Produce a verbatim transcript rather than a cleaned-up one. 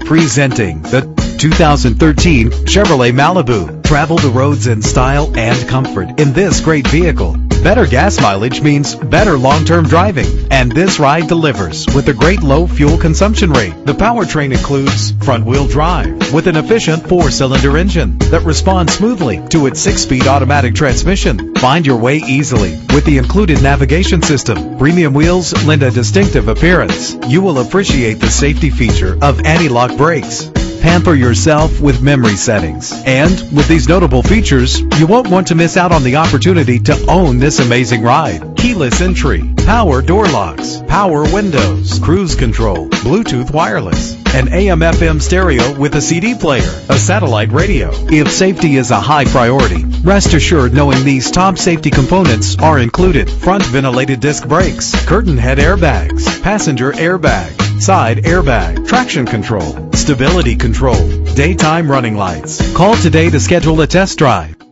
Presenting the two thousand thirteen Chevrolet Malibu. Travel the roads in style and comfort in this great vehicle. Better gas mileage means better long-term driving, and this ride delivers with a great low fuel consumption rate. The powertrain includes front-wheel drive with an efficient four-cylinder engine that responds smoothly to its six-speed automatic transmission. Find your way easily with the included navigation system. Premium wheels lend a distinctive appearance. You will appreciate the safety feature of anti-lock brakes. Pamper yourself with memory settings. And with these notable features, you won't want to miss out on the opportunity to own this amazing ride. Keyless entry, power door locks, power windows, cruise control, Bluetooth wireless, an A M F M stereo with a C D player, a satellite radio. If safety is a high priority, rest assured knowing these top safety components are included: front ventilated disc brakes, curtain head airbags, passenger airbag, side airbag, traction control, stability control, daytime running lights. Call today to schedule a test drive.